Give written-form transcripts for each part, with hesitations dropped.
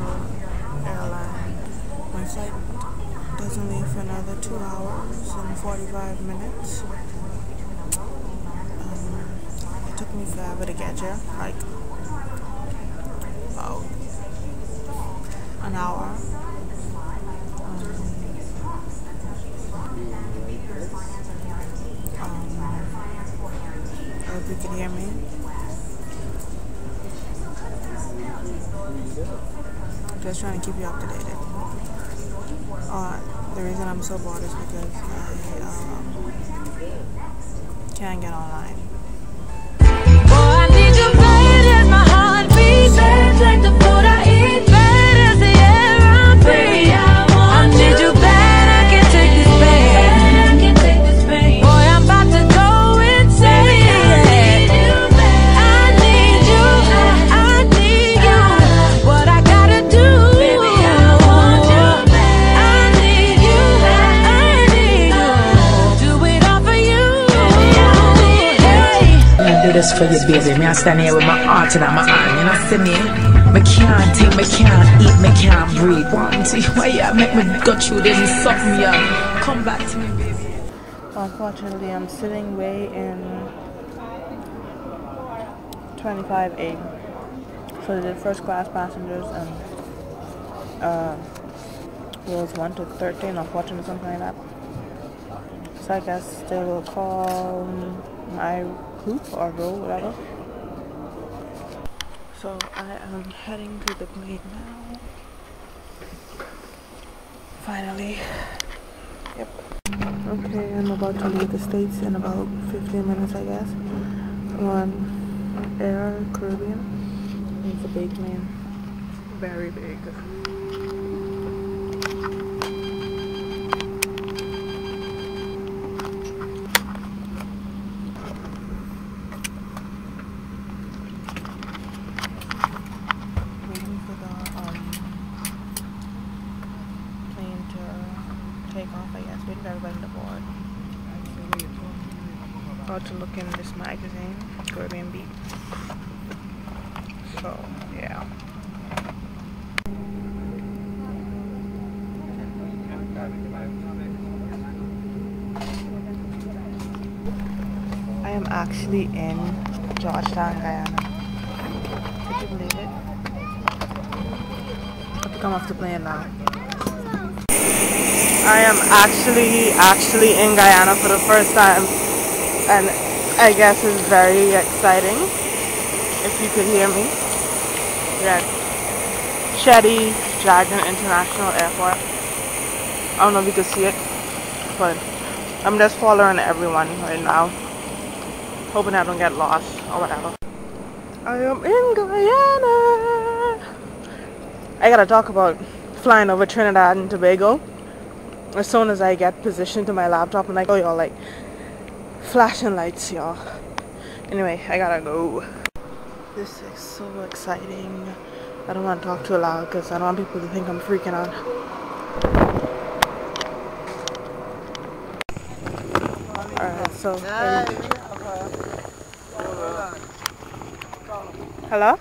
International Airline. My flight doesn't leave for another 2 hours and 45 minutes. It took me forever to get here, like about an hour. I hope you can hear me. Just trying to keep you up to date. The reason I'm so bored is because I can't get online. I need you bad as my heart beats, bad like the food I eat, bad as the air I breathe. I need you bad, I can't take this pain. Boy, I'm about to go insane. I need you, I need you. What I gotta do, baby, I want you bad. I need you, I need you. Do it all for you, baby, I need you. I do this for you, baby. Me I stand here with my heart in my hand. You know, see me? Me can't think, me can't eat, me can't breathe. One, two, why you make me go through this and something, yeah. Come back to me, baby. Unfortunately, I'm sitting way in 25A for the first class passengers and rows 1 to 13 or 14 or something like that. So I guess they will call my group or row, whatever. So I am heading to the plane now. Finally. Yep. Okay, I'm about to leave the States in about 15 minutes, I guess. On Air Caribbean. It's a big plane. Very big. Take off, I guess. Waiting for everybody to board. About to look in this magazine, Caribbean Beat. So, yeah. I am actually in Georgetown, Guyana. Could you believe it? I have to come off the plane now. I am actually in Guyana for the first time, and I guess it's very exciting. If you could hear me. We're at Shetty Dragon International Airport. I don't know if you can see it, but I'm just following everyone right now, hoping I don't get lost or whatever. I am in Guyana. I gotta talk about flying over Trinidad and Tobago. As soon as I get positioned to my laptop, and like, oh y'all, like flashing lights, y'all. Anyway, I gotta go. This is so exciting. I don't want to talk too loud because I don't want people to think I'm freaking out. Alright, so hello?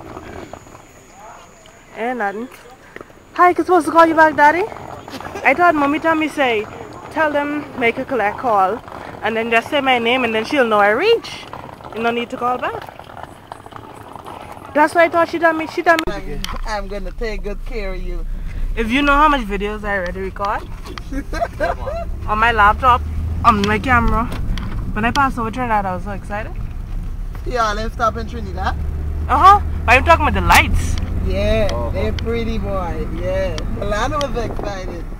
Ain't nothing. Hi, I'm supposed to call you back, Daddy? I thought Mommy told me say, tell them make a collect call, and then just say my name, and then she'll know I reach. You no need to call back. That's what I thought she told me. She told me. I'm gonna take good care of you. If you know how much videos I already record on my laptop, on my camera. When I passed over Trinidad, I was so excited. Yeah, let's stop in Trinidad. Why are you talking about the lights? Yeah, they're pretty, boy. Yeah, Milana was excited.